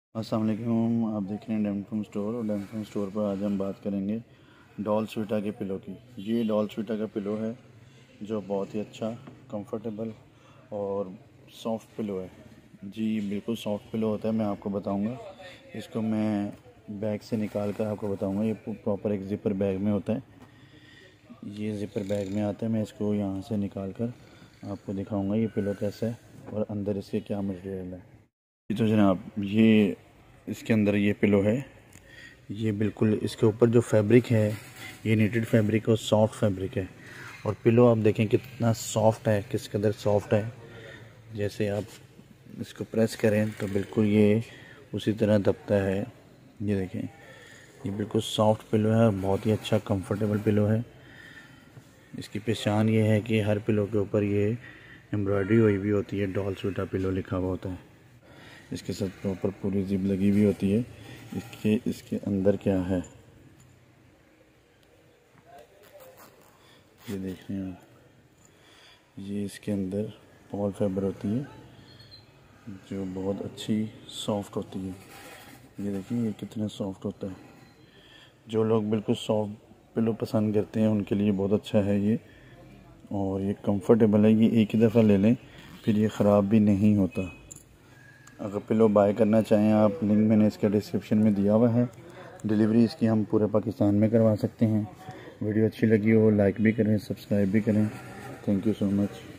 अस्सलाम वालेकुम। आप देख रहे हैं डेमटम स्टोर और डेमटम स्टोर पर आज हम बात करेंगे डॉल स्वीटा के पिलो की। ये डॉल स्वीटा का पिलो है जो बहुत ही अच्छा, कंफर्टेबल और सॉफ्ट पिलो है। जी बिल्कुल सॉफ्ट पिलो होता है। मैं आपको बताऊंगा, इसको मैं बैग से निकाल कर आपको बताऊंगा। ये प्रॉपर एक ज़िपर बैग में होता है। ये ज़िपर बैग में आता है। मैं इसको यहाँ से निकाल कर आपको दिखाऊँगा ये पिलो कैसा है और अंदर इसके क्या मटेरियल है। तो जनाब, ये इसके अंदर ये पिलो है। ये बिल्कुल इसके ऊपर जो फैब्रिक है ये नीटेड फैब्रिक और सॉफ्ट फैब्रिक है। और पिलो आप देखें कितना सॉफ्ट है, किस कदर सॉफ्ट है। जैसे आप इसको प्रेस करें तो बिल्कुल ये उसी तरह दबता है। ये देखें, ये बिल्कुल सॉफ्ट पिलो है, बहुत ही अच्छा कंफर्टेबल पिलो है। इसकी पहचान ये है कि हर पिलो के ऊपर ये एम्ब्रॉयडरी हुई भी होती है, डॉल स्वीटा पिलो लिखा हुआ होता है। इसके साथ प्रॉपर पूरी जिप लगी हुई होती है। इसके अंदर क्या है ये देख रहे हैं आप। ये इसके अंदर पॉल फाइबर होती है जो बहुत अच्छी सॉफ्ट होती है। ये देखिए ये कितना सॉफ्ट होता है। जो लोग बिल्कुल सॉफ्ट पिलो पसंद करते हैं उनके लिए बहुत अच्छा है ये। और ये कंफर्टेबल है। ये एक ही दफ़ा ले लें फिर ये ख़राब भी नहीं होता। अगर पिलो बाय करना चाहें आप, लिंक मैंने इसके डिस्क्रिप्शन में दिया हुआ है। डिलीवरी इसकी हम पूरे पाकिस्तान में करवा सकते हैं। वीडियो अच्छी लगी हो लाइक भी करें, सब्सक्राइब भी करें। Thank you so much.